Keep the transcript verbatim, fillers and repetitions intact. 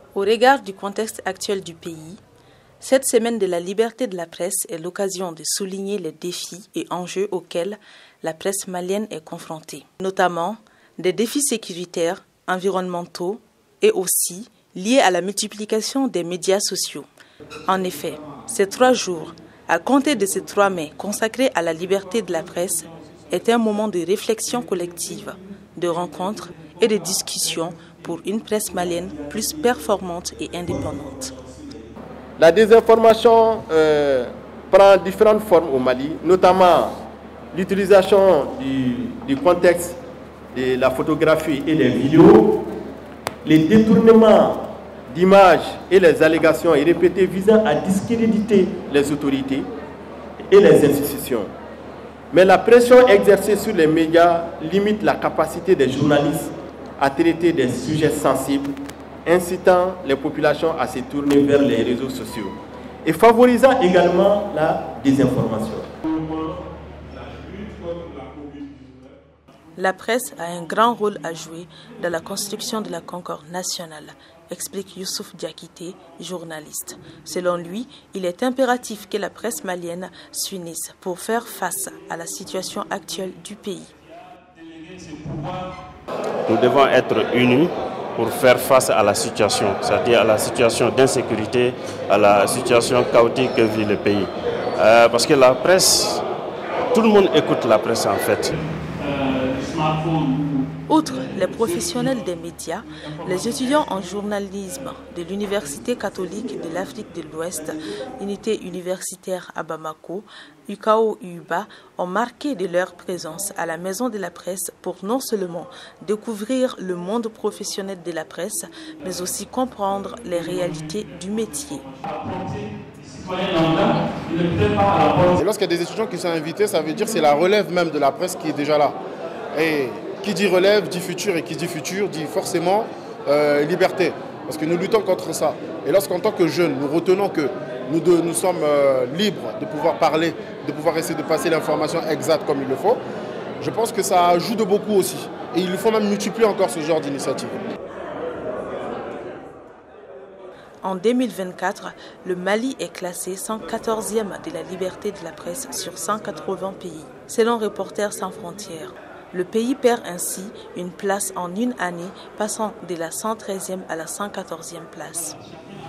Au regard du contexte actuel du pays, cette semaine de la liberté de la presse est l'occasion de souligner les défis et enjeux auxquels la presse malienne est confrontée, notamment des défis sécuritaires, environnementaux et aussi liés à la multiplication des médias sociaux. En effet, ces trois jours, à compter de ce trois mai consacrés à la liberté de la presse, est un moment de réflexion collective, de rencontres et de discussions pour une presse malienne plus performante et indépendante. La désinformation euh, prend différentes formes au Mali, notamment l'utilisation du, du contexte de la photographie et des vidéos, les détournements d'images et les allégations et répétées visant à discréditer les autorités et les institutions. Mais la pression exercée sur les médias limite la capacité des journalistes à traiter des sujets sensibles, incitant les populations à se tourner vers les réseaux sociaux et favorisant également la désinformation. La presse a un grand rôle à jouer dans la construction de la concorde nationale, explique Youssouf Diakité, journaliste. Selon lui, il est impératif que la presse malienne s'unisse pour faire face à la situation actuelle du pays. Nous devons être unis pour faire face à la situation, c'est-à-dire à la situation d'insécurité, à la situation chaotique que vit le pays. Euh, parce que la presse, tout le monde écoute la presse en fait. Outre les professionnels des médias, les étudiants en journalisme de l'Université catholique de l'Afrique de l'Ouest, unité universitaire à Bamako, U K O U B A, ont marqué de leur présence à la Maison de la Presse pour non seulement découvrir le monde professionnel de la presse, mais aussi comprendre les réalités du métier. Et lorsqu'il y a des étudiants qui sont invités, ça veut dire que c'est la relève même de la presse qui est déjà là. Et qui dit relève, dit futur, et qui dit futur, dit forcément euh, liberté. Parce que nous luttons contre ça. Et lorsqu'en tant que jeunes, nous retenons que nous, de, nous sommes euh, libres de pouvoir parler, de pouvoir essayer de passer l'information exacte comme il le faut, je pense que ça ajoute de beaucoup aussi. Et il faut même multiplier encore ce genre d'initiative. En deux mille vingt-quatre, le Mali est classé cent quatorzième de la liberté de la presse sur cent quatre-vingts pays, selon Reporters sans frontières. Le pays perd ainsi une place en une année, passant de la cent treizième à la cent quatorzième place.